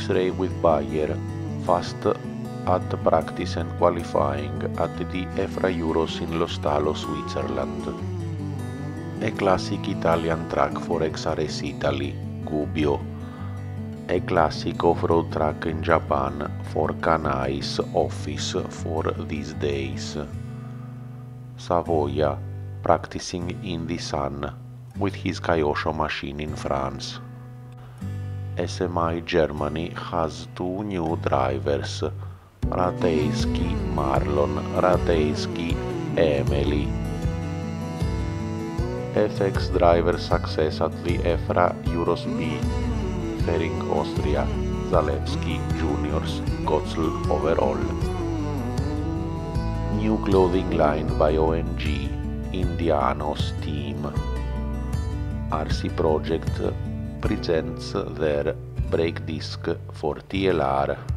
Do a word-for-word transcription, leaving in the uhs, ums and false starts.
X-Ray with Bayer, fast at practice and qualifying at the Efra-Euros in Lo Stalo, Switzerland. A classic Italian track for X R S Italy, Gubbio. A classic off-road track in Japan for Kanai's office for these days. Savoia, practicing in the sun with his Kyosho machine in France. S M I Germany has two new drivers, Ratajski Marlon, Ratajski Emily. F X driver success at the Efra Euros B, Fering Austria, Zalewski Juniors, Gotzel overall. New clothing line by O M G, Indiano's team. R C Project presents their brake disc for T L R